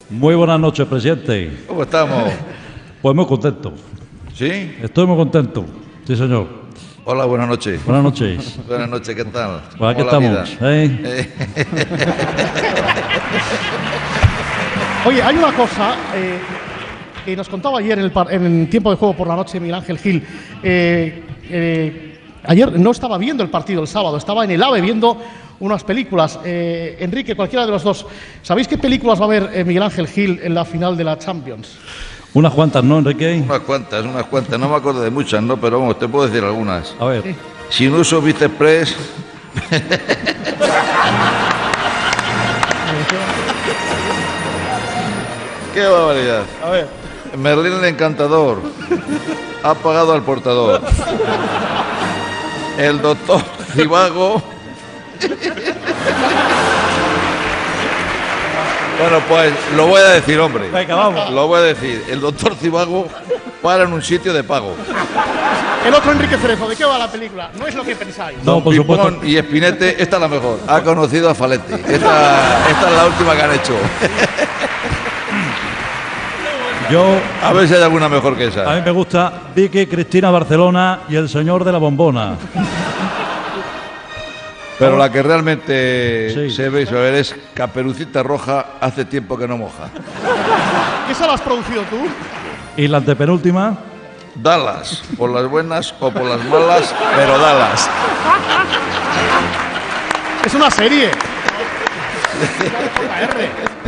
Muy buenas noches, presidente. ¿Cómo estamos? Pues muy contento. ¿Sí? Estoy muy contento. Sí, señor. Hola, buenas noches. Buenas noches. Buenas noches, ¿qué tal? Pues aquí ¿Cómo la estamos. vida? Oye, hay una cosa que nos contaba ayer en tiempo de juego por la noche Miguel Ángel Gil. Ayer no estaba viendo el partido el sábado, estaba en el AVE viendo unas películas. Enrique, cualquiera de los dos, ¿sabéis qué películas va a ver Miguel Ángel Gil en la final de la Champions? Unas cuantas, ¿no, Enrique? Unas cuantas. No me acuerdo de muchas, ¿no? Pero vamos, te puedo decir algunas. A ver. Sí. Sin uso Vista-Express. ¡Qué barbaridad! A ver. Merlín el Encantador. Ha pagado al portador. El doctor Zivago. Bueno, pues lo voy a decir, hombre. Venga, vamos. Lo voy a decir. El doctor Zivago para en un sitio de pago. El otro Enrique Cerezo, ¿de qué va la película? No es lo que pensáis. No, por Pipón supuesto. y Espinete, esta es la mejor. Ha conocido a Faletti. Esta es la última que han hecho. Yo, A ver si hay alguna mejor que a esa. mí me gusta Vicky, Cristina, Barcelona y el señor de la bombona. Pero la que realmente Sí. se ve y se va a ver es Caperucita Roja, hace tiempo que no moja. ¿Esa la has producido tú? Y la antepenúltima, Dallas, por las buenas o por las malas, pero Dallas. Es una serie. JR.